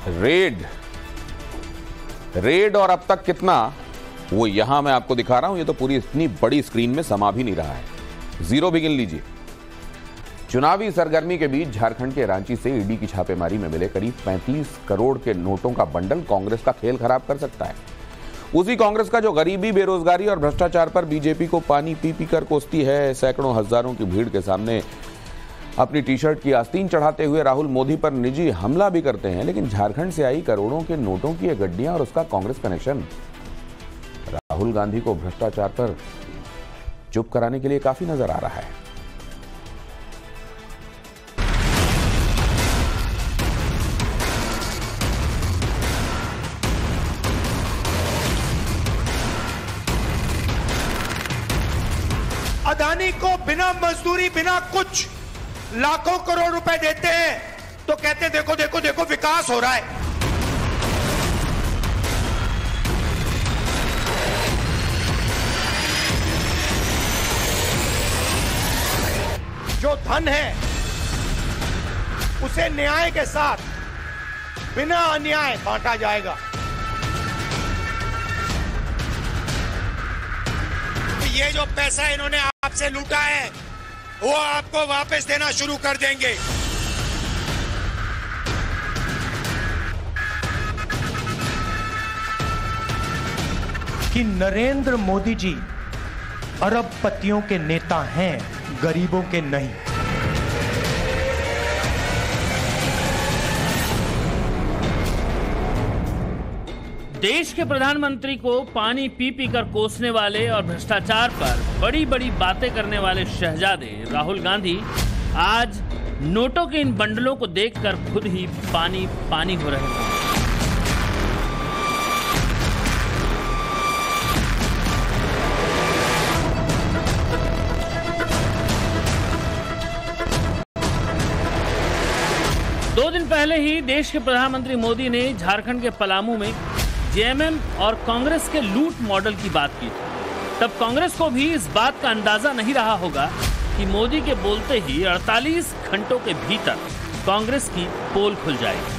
Red और अब तक कितना, वो यहां मैं आपको दिखा रहा हूं। ये तो पूरी इतनी बड़ी स्क्रीन में समा भी नहीं रहा है। जीरो भी गिन लीजिए। चुनावी सरगर्मी के बीच झारखंड के रांची से ईडी की छापेमारी में मिले करीब 35 करोड़ के नोटों का बंडल कांग्रेस का खेल खराब कर सकता है। उसी कांग्रेस का जो गरीबी, बेरोजगारी और भ्रष्टाचार पर बीजेपी को पानी पी पी कर कोसती है। सैकड़ों हजारों की भीड़ के सामने अपनी टी शर्ट की आस्तीन चढ़ाते हुए राहुल मोदी पर निजी हमला भी करते हैं। लेकिन झारखंड से आई करोड़ों के नोटों की ये गड्डियां और उसका कांग्रेस कनेक्शन राहुल गांधी को भ्रष्टाचार पर चुप कराने के लिए काफी नजर आ रहा है। अदानी को बिना मजदूरी, बिना कुछ लाखों करोड़ रुपए देते हैं तो कहते हैं देखो देखो देखो विकास हो रहा है। जो धन है उसे न्याय के साथ, बिना अन्याय बांटा जाएगा। ये जो पैसा इन्होंने आपसे लूटा है वो आपको वापस देना शुरू कर देंगे। कि नरेंद्र मोदी जी अरबपतियों के नेता हैं, गरीबों के नहीं। देश के प्रधानमंत्री को पानी पी पी कर कोसने वाले और भ्रष्टाचार पर बड़ी बड़ी बातें करने वाले शहजादे राहुल गांधी आज नोटों के इन बंडलों को देखकर खुद ही पानी पानी हो रहे हैं। दो दिन पहले ही देश के प्रधानमंत्री मोदी ने झारखंड के पलामू में जेएमएम और कांग्रेस के लूट मॉडल की बात की थी। तब कांग्रेस को भी इस बात का अंदाजा नहीं रहा होगा कि मोदी के बोलते ही 48 घंटों के भीतर कांग्रेस की पोल खुल जाएगी।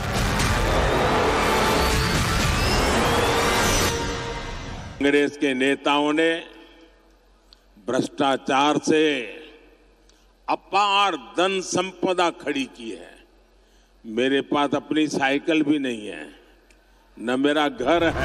कांग्रेस के नेताओं ने भ्रष्टाचार से अपार धन संपदा खड़ी की है। मेरे पास अपनी साइकिल भी नहीं है, न मेरा घर है।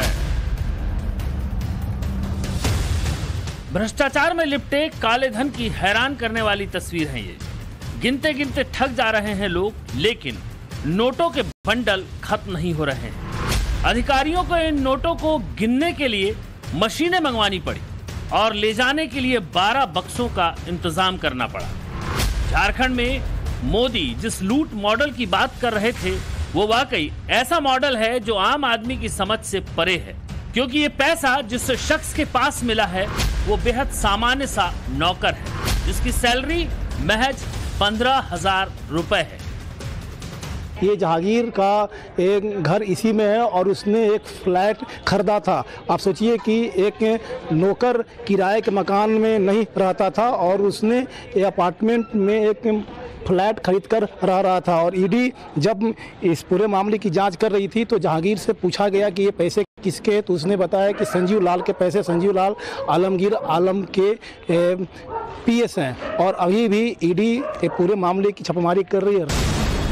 भ्रष्टाचार में लिपटे काले धन की हैरान करने वाली तस्वीर है ये। गिनते गिनते थक जा रहे हैं लोग, लेकिन नोटों के बंडल खत्म नहीं हो रहे हैं। अधिकारियों को इन नोटों को गिनने के लिए मशीनें मंगवानी पड़ी और ले जाने के लिए 12 बक्सों का इंतजाम करना पड़ा। झारखंड में मोदी जिस लूट मॉडल की बात कर रहे थे वो वाकई ऐसा मॉडल है जो आम आदमी की समझ से परे है, क्योंकि ये पैसा जिस शख्स के पास मिला है वो बेहद सामान्य सा नौकर है जिसकी सैलरी महज 15,000 रुपए है। ये जहांगीर का एक घर इसी में है और उसने एक फ्लैट खरीदा था। आप सोचिए कि एक नौकर किराए के मकान में नहीं रहता था और उसने ये अपार्टमेंट में एक फ्लैट खरीद कर रह रहा था। और ईडी जब इस पूरे मामले की जांच कर रही थी तो जहांगीर से पूछा गया कि ये पैसे किसके, तो उसने बताया कि संजीव लाल के पैसे, संजीव लाल आलमगीर आलम के पीएस हैं और अभी भी ईडी पूरे मामले की छापेमारी कर रही है।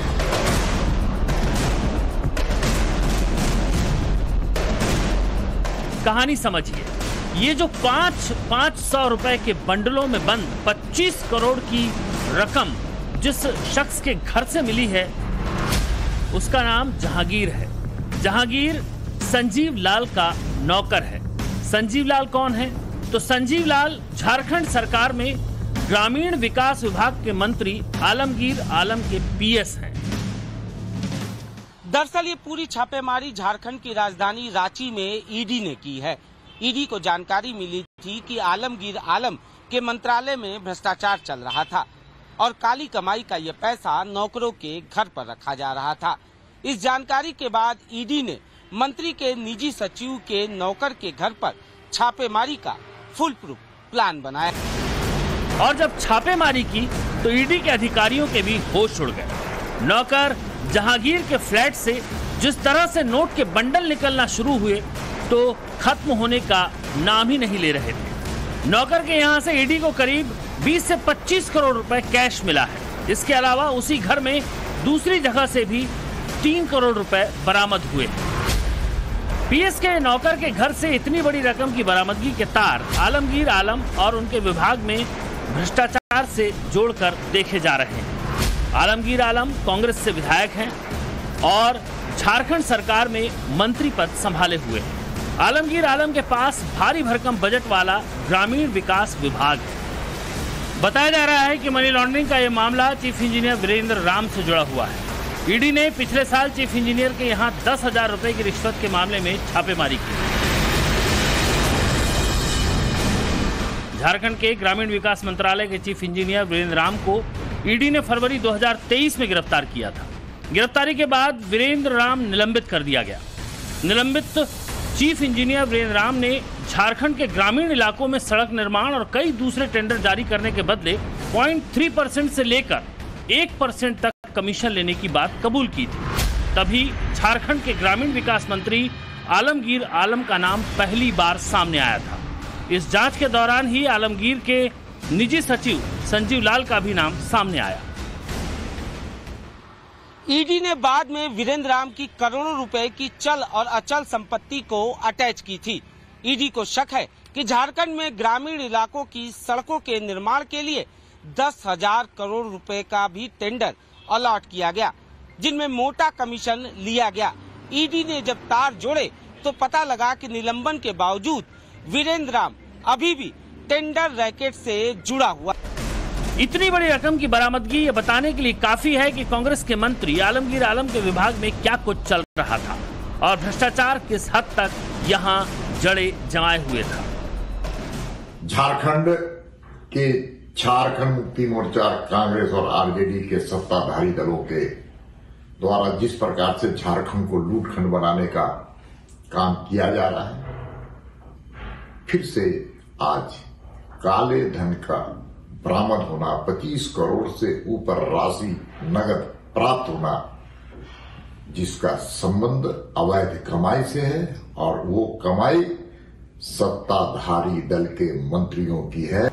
कहानी समझिए, ये जो 500 रुपए के बंडलों में बंद 25 करोड़ की रकम जिस शख्स के घर से मिली है उसका नाम जहांगीर है। जहांगीर संजीव लाल का नौकर है। संजीव लाल कौन है? तो संजीव लाल झारखंड सरकार में ग्रामीण विकास विभाग के मंत्री आलमगीर आलम के पीएस हैं। दरअसल ये पूरी छापेमारी झारखंड की राजधानी रांची में ईडी ने की है। ईडी को जानकारी मिली थी कि आलमगीर आलम के मंत्रालय में भ्रष्टाचार चल रहा था और काली कमाई का ये पैसा नौकरों के घर पर रखा जा रहा था। इस जानकारी के बाद ईडी ने मंत्री के निजी सचिव के नौकर के घर पर छापेमारी का फुल प्रूफ प्लान बनाया और जब छापेमारी की तो ईडी के अधिकारियों के भी होश उड़ गए। नौकर जहांगीर के फ्लैट से जिस तरह से नोट के बंडल निकलना शुरू हुए तो खत्म होने का नाम ही नहीं ले रहे थे। नौकर के यहां से ईडी को करीब 20 से 25 करोड़ रुपए कैश मिला है। इसके अलावा उसी घर में दूसरी जगह से भी 3 करोड़ रुपए बरामद हुए। पीएस के नौकर के घर से इतनी बड़ी रकम की बरामदगी के तार आलमगीर आलम और उनके विभाग में भ्रष्टाचार से जोड़कर देखे जा रहे हैं। आलमगीर आलम कांग्रेस से विधायक हैं और झारखंड सरकार में मंत्री पद संभाले हुए हैं। आलमगीर आलम के पास भारी भरकम बजट वाला ग्रामीण विकास विभाग है। बताया जा रहा है कि मनी लॉन्ड्रिंग का यह मामला चीफ इंजीनियर वीरेंद्र राम से जुड़ा हुआ है। ईडी ने पिछले साल चीफ इंजीनियर के यहां 10,000 रुपए की रिश्वत के मामले में छापेमारी की। झारखंड के ग्रामीण विकास मंत्रालय के चीफ इंजीनियर वीरेंद्र राम को ईडी ने फरवरी 2023 में गिरफ्तार किया था। गिरफ्तारी के बाद वीरेंद्र राम निलंबित कर दिया गया। निलंबित चीफ इंजीनियर वीरेंद्र राम ने झारखंड के ग्रामीण इलाकों में सड़क निर्माण और कई दूसरे टेंडर जारी करने के बदले 0.3% से लेकर 1% तक कमीशन लेने की बात कबूल की थी। तभी झारखंड के ग्रामीण विकास मंत्री आलमगीर आलम का नाम पहली बार सामने आया था। इस जांच के दौरान ही आलमगीर के निजी सचिव संजीव लाल का भी नाम सामने आया। ईडी ने बाद में वीरेंद्र राम की करोड़ों रुपए की चल और अचल संपत्ति को अटैच की थी। ईडी को शक है कि झारखंड में ग्रामीण इलाकों की सड़कों के निर्माण के लिए 10,000 करोड़ रुपए का भी टेंडर अलॉट किया गया, जिनमें मोटा कमीशन लिया गया। ईडी ने जब तार जोड़े तो पता लगा कि निलंबन के बावजूद वीरेंद्र राम अभी भी टेंडर रैकेट से जुड़ा हुआ। इतनी बड़ी रकम की बरामदगी ये बताने के लिए काफी है कि कांग्रेस के मंत्री आलमगीर आलम के विभाग में क्या कुछ चल रहा था और भ्रष्टाचार किस हद तक यहाँ जड़े जमाए हुए था। झारखंड के झारखंड मुक्ति मोर्चा, कांग्रेस और आरजेडी के सत्ताधारी दलों के द्वारा जिस प्रकार से झारखंड को लूटखंड बनाने का काम किया जा रहा है, फिर से आज काले धन का बरामद होना, 25 करोड़ से ऊपर राशि नगद प्राप्त होना, जिसका संबंध अवैध कमाई से है और वो कमाई सत्ताधारी दल के मंत्रियों की है।